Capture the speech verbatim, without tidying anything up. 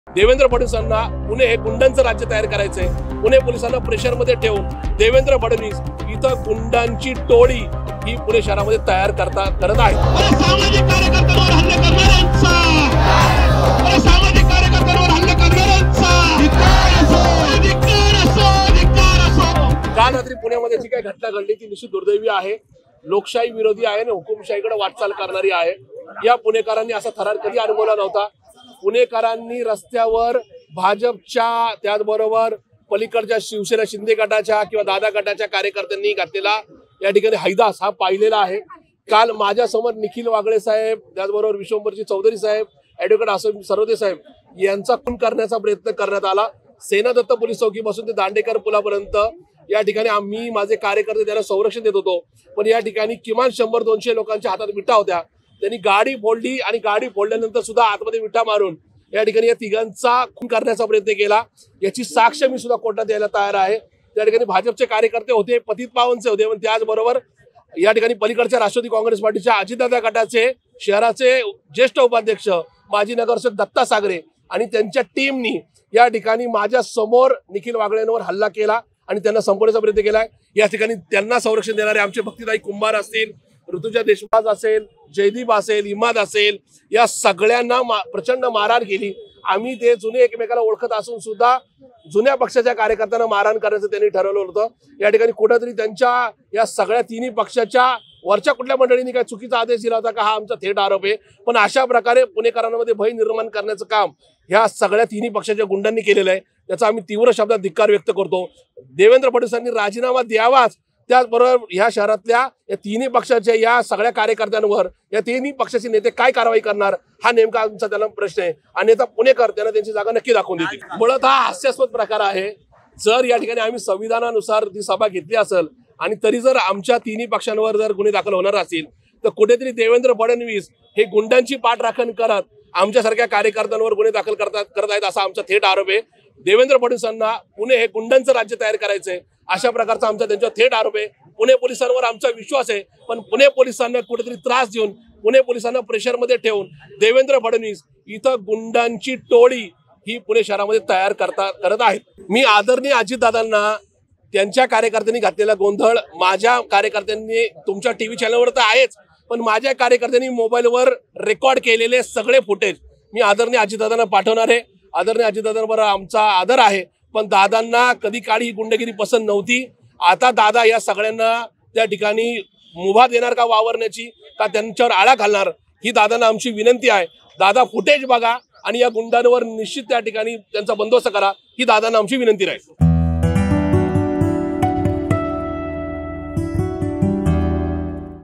देवेंद्र फडणवीसांना पुणे हे गुंडांचं राज्य तयार करायचंय। पुणे पोलिसांना प्रेशर मध्ये ठेवून देवेंद्र फडणवीस इथं गुंडांची टोळी ही पुणे शहरामध्ये तयार करता करत आहे। सामाजिक कार्यकर्त्यांवर हल्ले करणाऱ्यांचा सामाजिक कार्यकर्त्यांवर हल्ले करणाऱ्यांचा धिक्कार असो धिक्कार असो धिक्कार असो। काल रात्री पुण्यामध्ये जी काही घटना घडली ती निश्चित दुर्दैवी आहे, लोकशाही विरोधी आहे आणि हुकुमशाहीकडे वाटचाल करणारी आहे। या पुणेकरांनी असा थरार कधी अनुभवला नव्हता। पुणेकरांनी रस्त्यावर भाजपच्या त्याचबरोबर पलीकडच्या शिवसेना शिंदे गटाच्या किंवा दादा गटाच्या कार्यकर्त्यांनी घातलेला या ठिकाणी हैदास हा पाहिलेला आहे। काल माझ्या समोर निखिल वागळे साहेब, त्याचबरोबर विश्वंभरजी चौधरी साहेब, ॲडव्होकेट आसम सरोदे साहेब यांचा खून करण्याचा प्रयत्न करण्यात आला। सेना दत्त पोलीस चौकीपासून ते दांडेकर पुलापर्यंत या ठिकाणी आम्ही माझे कार्यकर्ते त्यांना संरक्षण देत होतो, पण या ठिकाणी किमान शंभर दोनशे लोकांच्या हातात विटा होत्या। त्यांनी गाडी फोडली आणि गाडी फोडल्यानंतर सुद्धा आतमध्ये विटा मारून या ठिकाणी या तिघांचा खून करण्याचा प्रयत्न केला। याची साक्ष मी सुद्धा कोर्टात द्यायला तयार आहे। त्या ठिकाणी भाजपचे कार्यकर्ते होते, पतित पावनचे होते, पण त्याचबरोबर या ठिकाणी पलीकडच्या राष्ट्रवादी काँग्रेस पार्टीच्या अजितदादा गटाचे शहराचे ज्येष्ठ उपाध्यक्ष माजी नगरसेवक दत्ता सागरे आणि त्यांच्या टीमनी या ठिकाणी माझ्या समोर निखिल वागळेंवर हल्ला केला आणि त्यांना संपवण्याचा प्रयत्न केलाय। या ठिकाणी त्यांना संरक्षण देणारे आमचे भक्तिदाई कुंभार असतील, ऋतुजा देशपाल असेल, जयदीप असेल, इमाद असेल, या सगळ्यांना मा, प्रचंड मारहाण केली। आम्ही ते जुने एकमेकाला ओळखत असून सुद्धा जुन्या पक्षाच्या कार्यकर्त्यांना मारहाण करायचं त्यांनी ठरवलं होतं। या ठिकाणी कुठेतरी त्यांच्या या सगळ्या तिन्ही पक्षाच्या वरच्या कुठल्या मंडळींनी काय चुकीचा आदेश दिला होता का, हा आमचा थेट आरोप आहे। पण अशा प्रकारे पुणेकरांमध्ये भय निर्माण करण्याचं काम ह्या सगळ्या तिन्ही पक्षाच्या गुंडांनी केलेलं आहे, त्याचा आम्ही तीव्र शब्दात धिक्कार व्यक्त करतो। देवेंद्र फडणवीसांनी राजीनामा द्यावाच, त्याचबरोबर ह्या शहरातल्या या तिन्ही पक्षाच्या या सगळ्या कार्यकर्त्यांवर या तिन्ही पक्षाचे नेते काय कारवाई करणार हा नेमका आमचा त्यांना प्रश्न आहे। आणि आता पुणेकर त्यांना त्यांची जागा नक्की दाखवून देतील। मुळात हा हास्यास्पद प्रकार आहे। जर या ठिकाणी आम्ही संविधानानुसार ती सभा घेतली असेल आणि तरी जर आमच्या तिन्ही पक्षांवर जर गुन्हे दाखल होणार असतील तर कुठेतरी देवेंद्र फडणवीस हे गुंडांची पाठराखण करत आमच्यासारख्या कार्यकर्त्यांवर गुन्हे दाखल करतात करत आहेत असा आमचा थेट आरोप आहे। देवेंद्र फडणवीसांना पुणे हे गुंडांचं राज्य तयार करायचंय अशा प्रकारचा आमचा त्यांच्यावर थेट आरोप आहे। पुणे पोलिसांवर आमचा विश्वास आहे, पण पुणे पोलिसांना कुठेतरी त्रास देऊन पुणे पोलिसांना प्रेशर मध्ये ठेवून देवेंद्र फडणवीस इथं गुंडांची टोळी ही पुणे शहरामध्ये तयार करता करत आहेत। मी आदरणीय अजितदादांना त्यांच्या कार्यकर्त्यांनी घातलेला गोंधळ माझ्या कार्यकर्त्यांनी तुमच्या टीव्ही चॅनलवर तर आहेच, पण माझ्या कार्यकर्त्यांनी मोबाईलवर रेकॉर्ड केलेले सगळे फुटेज मी आदरणीय अजितदादांना पाठवणार आहे। आदरणीय अजितदादांवर आमचा आदर आहे, पण दादांना कधी काळी ही गुंडगिरी पसंत नव्हती। आता दादा या सगळ्यांना त्या ठिकाणी मुभा देणार का वावरण्याची, का त्यांच्यावर आळा घालणार, ही दादांना आमची विनंती आहे। दादा फुटेज बघा आणि या गुंडांवर निश्चित त्या ठिकाणी त्यांचा बंदोबस्त करा, ही दादांना आमची विनंती राहील।